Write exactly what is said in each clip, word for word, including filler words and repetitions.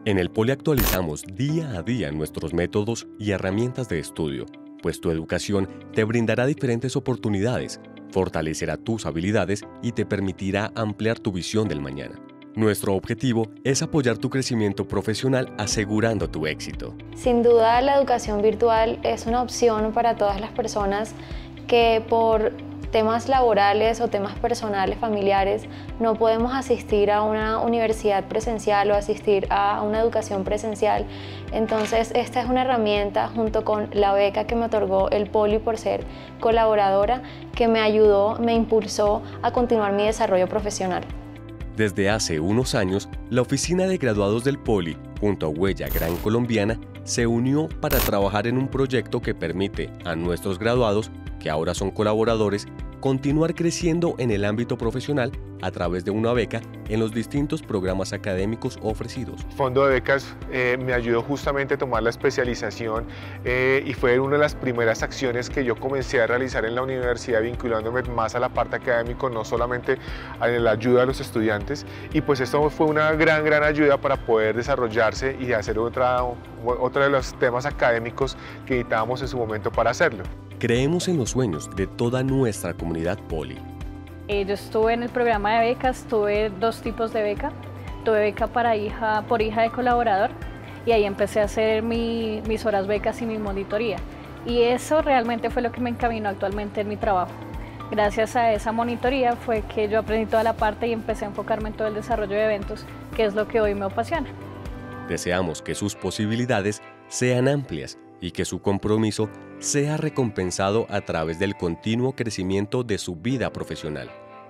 En el Poli actualizamos día a día nuestros métodos y herramientas de estudio, pues tu educación te brindará diferentes oportunidades, fortalecerá tus habilidades y te permitirá ampliar tu visión del mañana. Nuestro objetivo es apoyar tu crecimiento profesional asegurando tu éxito. Sin duda, la educación virtual es una opción para todas las personas que por temas laborales o temas personales, familiares, no podemos asistir a una universidad presencial o asistir a una educación presencial. Entonces, esta es una herramienta junto con la beca que me otorgó el Poli por ser colaboradora, que me ayudó, me impulsó a continuar mi desarrollo profesional. Desde hace unos años, la Oficina de Graduados del Poli, junto a Huella Gran Colombiana, se unió para trabajar en un proyecto que permite a nuestros graduados, que ahora son colaboradores, continuar creciendo en el ámbito profesional a través de una beca en los distintos programas académicos ofrecidos. El Fondo de Becas eh, me ayudó justamente a tomar la especialización eh, y fue una de las primeras acciones que yo comencé a realizar en la universidad, vinculándome más a la parte académica, no solamente a la ayuda a los estudiantes, y pues esto fue una gran, gran ayuda para poder desarrollarse y hacer otra, otro de los temas académicos que necesitábamos en su momento para hacerlo. Creemos en los sueños de toda nuestra comunidad Poli. Eh, yo estuve en el programa de becas, tuve dos tipos de beca. Tuve beca para hija, por hija de colaborador, y ahí empecé a hacer mi, mis horas becas y mi monitoría. Y eso realmente fue lo que me encaminó actualmente en mi trabajo. Gracias a esa monitoría fue que yo aprendí toda la parte y empecé a enfocarme en todo el desarrollo de eventos, que es lo que hoy me apasiona. Deseamos que sus posibilidades sean amplias y que su compromiso sea recompensado a través del continuo crecimiento de su vida profesional.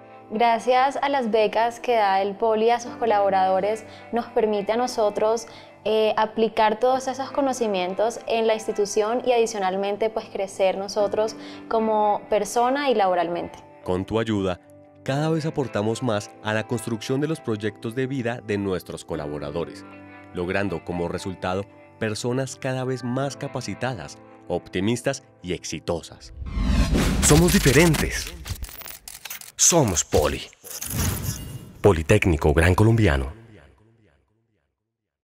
Gracias a las becas que da el Poli a sus colaboradores, nos permite a nosotros eh, aplicar todos esos conocimientos en la institución y adicionalmente pues crecer nosotros como persona y laboralmente. Con tu ayuda, cada vez aportamos más a la construcción de los proyectos de vida de nuestros colaboradores, logrando como resultado personas cada vez más capacitadas, optimistas y exitosas. Somos diferentes. Somos Poli. Politécnico Gran Colombiano.